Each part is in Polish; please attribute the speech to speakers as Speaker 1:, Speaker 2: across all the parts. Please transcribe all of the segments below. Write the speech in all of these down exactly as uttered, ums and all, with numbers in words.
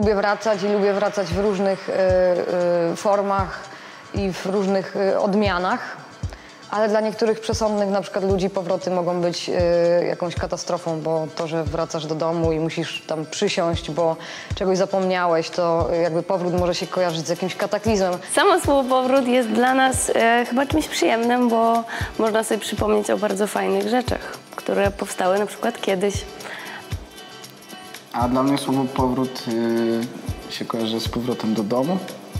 Speaker 1: lubię wracać i lubię wracać w różnych y, y, formach i w różnych y, odmianach. Ale dla niektórych przesądnych na przykład ludzi powroty mogą być y, jakąś katastrofą, bo to, że wracasz do domu i musisz tam przysiąść, bo czegoś zapomniałeś, to jakby powrót może się kojarzyć z jakimś kataklizmem.
Speaker 2: Samo słowo powrót jest dla nas e, chyba czymś przyjemnym, bo można sobie przypomnieć o bardzo fajnych rzeczach, które powstały na przykład kiedyś.
Speaker 3: A dla mnie słowo powrót y, się kojarzy z powrotem do domu.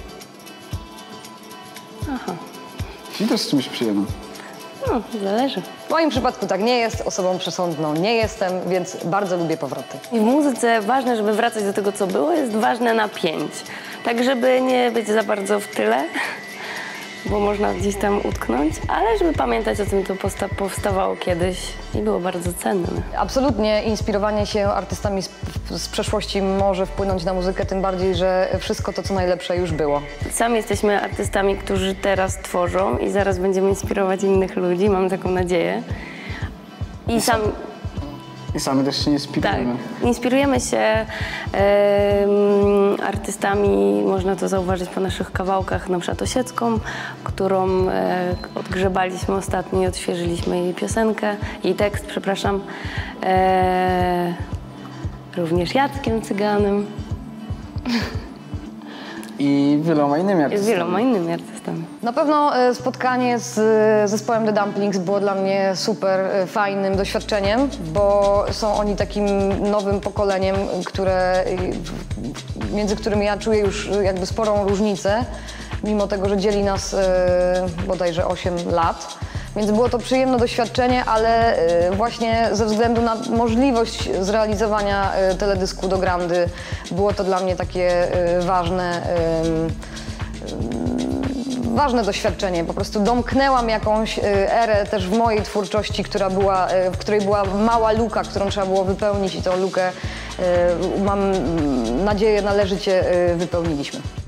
Speaker 2: Aha.
Speaker 3: I też z czymś przyjemnym.
Speaker 2: No, zależy.
Speaker 1: W moim przypadku tak nie jest, osobą przesądną nie jestem, więc bardzo lubię powroty.
Speaker 2: I w muzyce ważne, żeby wracać do tego, co było, jest ważne na pięć. Tak, żeby nie być za bardzo w tyle, bo można gdzieś tam utknąć, ale żeby pamiętać o tym, co posta- powstawało kiedyś i było bardzo cenne.
Speaker 1: Absolutnie inspirowanie się artystami z, z przeszłości może wpłynąć na muzykę, tym bardziej, że wszystko to, co najlepsze już było.
Speaker 2: Sami jesteśmy artystami, którzy teraz tworzą i zaraz będziemy inspirować innych ludzi, mam taką nadzieję. I sam...
Speaker 3: I sami też się
Speaker 2: Tak,
Speaker 3: inspirujemy.
Speaker 2: inspirujemy się em, artystami, można to zauważyć po naszych kawałkach, na przykład Osiecką, którą e, odgrzebaliśmy ostatnio i odświeżyliśmy jej piosenkę, jej tekst, przepraszam. E, również Jackiem Cyganem
Speaker 3: I wieloma innymi
Speaker 2: i z
Speaker 3: artystami.
Speaker 2: wieloma innymi artystami.
Speaker 1: Na pewno e, spotkanie z e, zespołem The Dumplings było dla mnie super e, fajnym doświadczeniem, bo są oni takim nowym pokoleniem, które, e, w- między którym ja czuję już e, jakby sporą różnicę, mimo tego, że dzieli nas e, bodajże osiem lat. Więc było to przyjemne doświadczenie, ale e, właśnie ze względu na możliwość zrealizowania e, teledysku do Grandy było to dla mnie takie e, ważne. em, Ważne doświadczenie, po prostu domknęłam jakąś y, erę też w mojej twórczości, która była, y, w której była mała luka, którą trzeba było wypełnić i tą lukę, y, mam nadzieję, należycie y, wypełniliśmy.